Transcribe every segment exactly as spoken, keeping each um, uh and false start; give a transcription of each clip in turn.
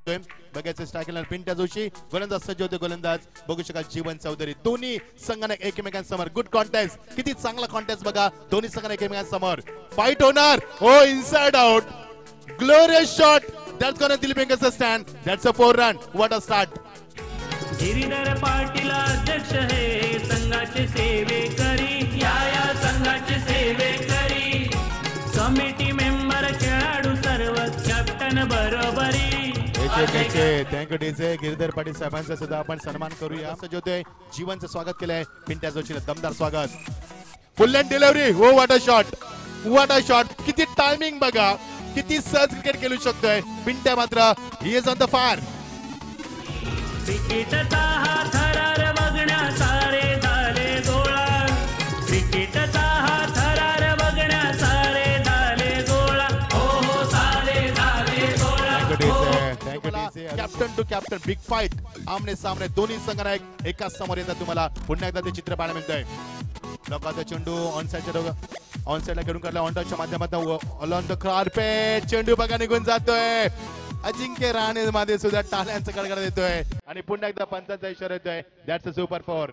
बघायचं स्ट्रायकरला पिंट्या जोशी, गोलंदाज सज्ज होते गोलंदाज बघू शकाल जीवन चौधरी. दोन्ही संघाने एकमेकांसमोर गुड कॉन्टेस्ट, किती चांगला कॉन्टेस्ट बघा. दोन्ही संघाने एकमेकांसमोर फाईट होणार. हो inside out, glorious shot. That's gonna Dilip stand. That's a four run. What a start. Giridhar Patil अध्यक्ष हे संघाचे सेवेकरी, या या संघाचे सेवेकरी. कमिटी मेंबर खेळाडू सर्व कॅप्टन बरोबरी. Thank you DJ. गिरीधर पाटील साहेबांचा सुद्धा आपण सन्मान करूया. सजवतोय जीवनचं स्वागत केलंय पिंट्या जोशीने, दमदार स्वागत. Full and delivery. हो what a shot, what a shot. किती टायमिंग बघा, किती सहज क्रिकेट खेळू शकतोय पिंट्या. मात्र he is on the far. क्रिकेटचा हा थरार बघण्या सारे झाले गोळा. क्रिकेटचा हा थरार बघण्या सारे झाले गोळा. हो हो सारे झाले गोळा. Captain to captain big fight, आमने सामने दोन्ही संघांना एकाच समोर येतात. तुम्हाला पुन्हा एकदा ते चित्र पाहायला मिळतंय. लोकांचा चेंडू ऑन साइडच्या ऑन साइडला खेळून काढला. ऑन टचच्या माध्यमातून ऑन द कार्पेट चेंडू बघा निघून जातोय. अजिंक्य राणे मध्ये सुद्धा टाळ्यांचा कडकडाट देतोय आणि पुन्हा एकदा पंचांचा इशारा येतोय. That's a super four.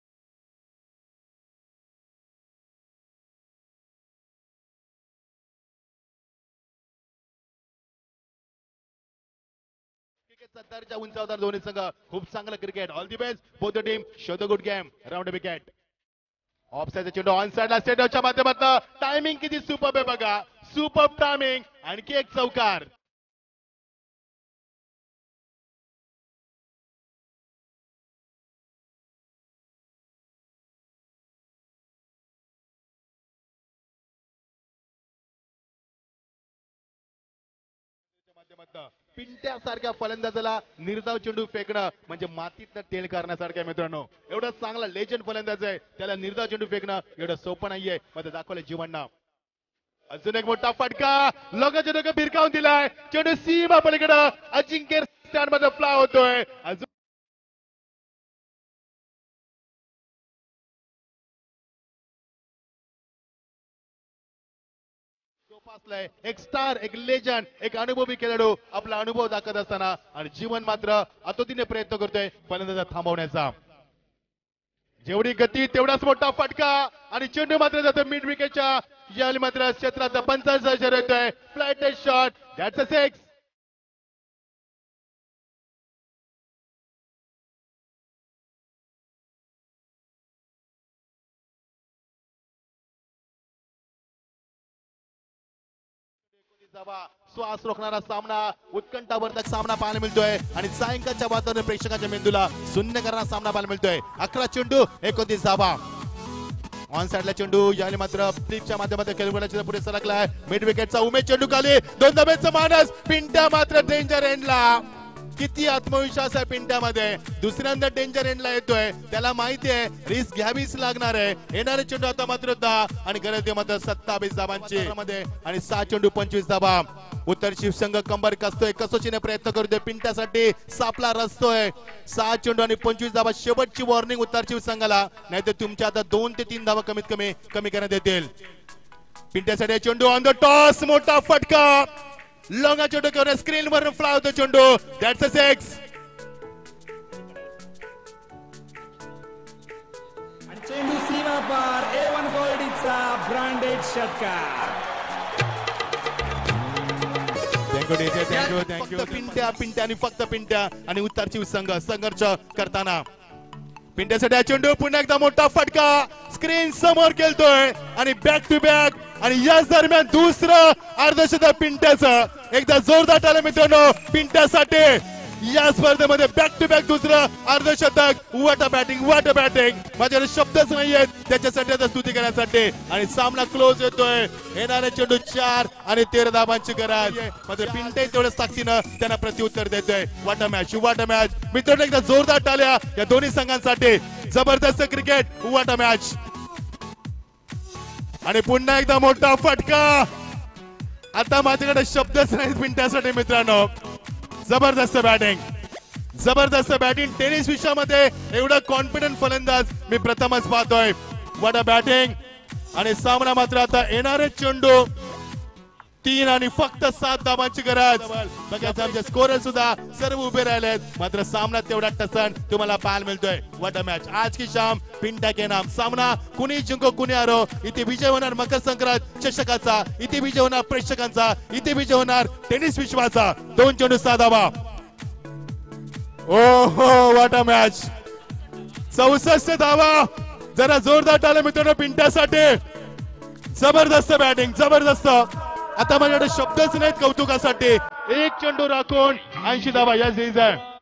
क्रिकेटचा दर्जा उंचावणार दोन्ही संघ. खूप चांगलं cricket. All the best both the team. Show the good game. Round wicket. Off साइडचा चेंडू ऑन साइडला स्टेडियमच्या माध्यमातून. टायमिंग किती सुपर्ब आहे बघा, सुपर्ब टायमिंग. आणखी एक चौकार. पिंट्या सारख्या फलंदाजाला निर्धाव चेंडू फेकणं म्हणजे मातीत तेल करण्यासारखं आहे मित्रांनो. एवढा चांगला लेजंड फलंदाज आहे, त्याला निर्धाव चेंडू फेकणं एवढं सोपं नाहीये. मध्ये दाखवलं जीवनना. अजून एक मोठा फटका. लोकांच्या डोक्यात भिरकावून दिलाय. चेंडू सीमा पलीकडे अजिंक्य स्टँड मध्ये फ्लाय होतोय. अजून एक स्टार, एक लेजंड, एक अनुभवी खेळाडू आपला अनुभव दाखवत असताना आणि जीवन मात्र आतोतीने प्रयत्न करतोय फलंदाजा थांबवण्याचा. जेवढी गती तेवढाच मोठा फटका आणि चेंडू मात्र जातो मिड विकेटच्या याली मात्र क्षेत्रात. पंचांचा इशारा येतोय. Flight shot. That's a six. श्वास रोखणारा सामना, उत्कंठावर्धक सामना पाहायला मिळतोय आणि सायंकाळच्या वातावरण प्रेक्षकांच्या मेंदूला शून्य करणारा सामना पाहायला मिळतोय. अकरा चेंडू एकोणतीस धावा. ऑन साइडला चेंडू याने मात्र फ्लिपच्या माध्यमातून खेळण्याच्या पुढे सरकलाय. मिड विकेटचा उमेश चेंडू खाली. दोन धाब्याचा मानस. पिंट्या मात्र डेंजर एंडला. किती आत्मविश्वास आहे पिंट्यामध्ये. दुसऱ्यांदा डेंजर एंडला येतोय. त्याला माहिती आहे रिस्क घ्यावीच लागणार आहे. येणारे चेंडू आता मात्र दहा आणि गरज मात्र सत्तावीस धावांची मध्ये आणि सहा चेंडू पंचवीस धावा. उत्तर शिवसंघ कंबर कसतोय, कसोशीने प्रयत्न करतोय पिंट्यासाठी. सापला रचतोय. सहा चेंडू आणि पंचवीस धावा. शेवटची वॉर्निंग उत्तर शिवसंघाला, नाहीतर तुमच्या आता दोन ते तीन धावा कमीत कमी कमी करण्यात येतील. पिंट्यासाठी चेंडू ऑन द टॉस. मोठा फटका. लॉंगा चेंडू घेऊन स्क्रीन वर फ्लाय होतो चेंडू. That's a six. आणि चेंडू सीमा पार. ए वन क्वालिटीचा ब्रँडेड षटकार. Thank you DJ. Thank you thank you. Pintya Pintya आणि फक्त पिंट्या आणि उत्तर शिवसंघ संघर्ष करताना. पिंट्यासाठी चेंडू. पुन्हा एकदा मोठा फटका. स्क्रीन समोर खेळतोय आणि बॅक टू बॅक आणि याच दरम्यान दुसरं अर्धशतक पिंट्याचं. एकदा जोरदार टाळ्या मित्रांनो पिंट्यासाठी. या स्पर्धेमध्ये बॅक टू बॅक दुसरं अर्धशतक. What a batting, what a batting. माझ्याकडे शब्दच नाहीयेत त्याच्यासाठी आता स्तुती करण्यासाठी. आणि सामना क्लोज येतोय. येणारे चेंडू चार आणि तेरा धावांची गरज. मात्र पिंटे तेवढ्याच ताकदीनं त्यांना प्रत्युत्तर देतोय. What a match, what a match. मित्रांनो एकदा जोरदार टाळ्या या दोन्ही संघांसाठी. जबरदस्त क्रिकेट. What a match. आणि पुन्हा एकदा मोठा फटका. आता माझ्याकडे शब्दच नाहीत पिंट्यासाठी मित्रांनो. जबरदस्त बॅटिंग, जबरदस्त बॅटिंग. टेनिस विश्वामध्ये एवढा कॉन्फिडंट फलंदाज मी प्रथमच पाहतोय. What a batting. आणि सामना मात्र आता येणारे चेंडू तीन आणि फक्त सात धावांची गरज. बघायचं आमचे स्कोरर सुद्धा सर्व उभे राहिलेत मात्र सामना तेवढा टसन तुम्हाला पाहायला मिळतोय. What a match. आज की शाम पिंटा के नाम. सामना कुणी जिंको कुणी हारो. इथे विजय होणार मकर संक्रांत चषकाचा. इथे विजय होणार प्रेक्षकांचा. इथे विजय होणार टेनिस विश्वाचा. दोन चेंडू सहा धावा. ओहो व्हॉट अ मॅच. चौसष्ट धावा. जरा जोरदार टाळ्या मित्रांनो पिंट्यासाठी. जबरदस्त बॅटिंग जबरदस्त. आता माझ्याकडे शब्दच नाहीत कौतुकासाठी. एक चेंडू राखून ऐंशी धावा. Yes is